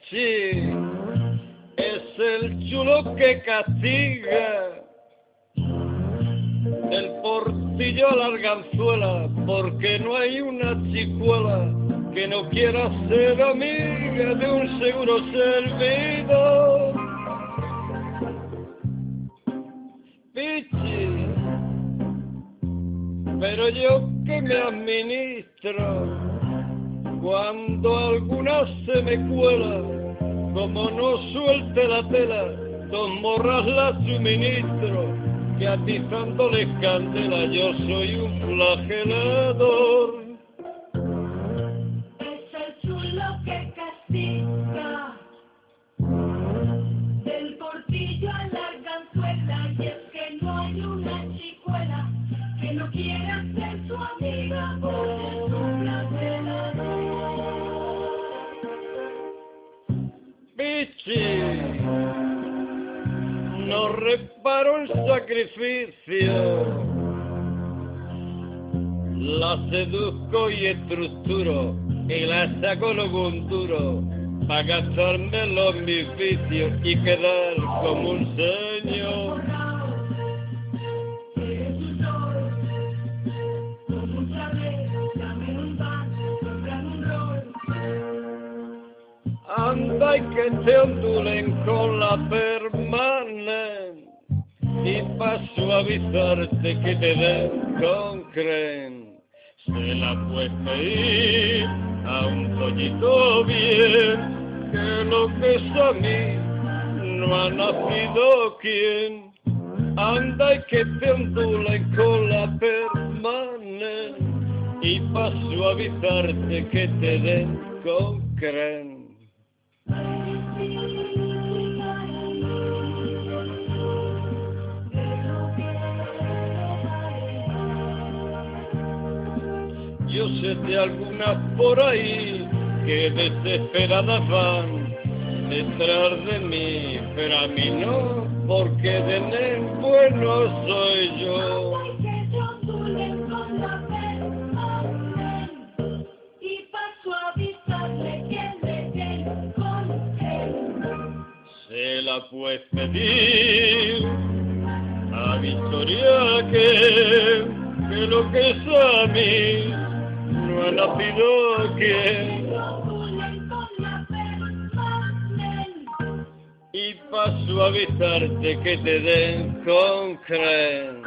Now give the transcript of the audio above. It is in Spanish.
Pichi es el chulo que castiga del Portillo a la Arganzuela, porque no hay una chicuela que no quiera ser amiga de un seguro servidor. Pichi, pero yo que me administro, cuando alguna se me cuela, como no suelte la tela, dos morras la suministro, que atizándoles candela yo soy un flagelador. Es el chulo que castiga del Portillo a la Arganzuela, y es que no hay una chicuela que no quiera ser su amiga porque es un flagelador. Pichi, no reparo en sacrificio, la seduzco y estructuro y la saco lo duro para gastarme los mis vicios y quedar como un señor. Anda y que te ondulen con la permanente y pa' suavizarte que te den con creen. Se la puedes pedir a un pollito bien, que lo que es a mí no ha nacido quien. Anda y que te ondulen con la permanente y pa' suavizarte que te den con creen. Yo sé de algunas por ahí que desesperadas van detrás de mí, pero a mí no, porque de nen bueno soy yo. Se la puedes pedir a Victoria que lo que es a mí no ha nacido quien. Y pa' suavizarte que te den con creen.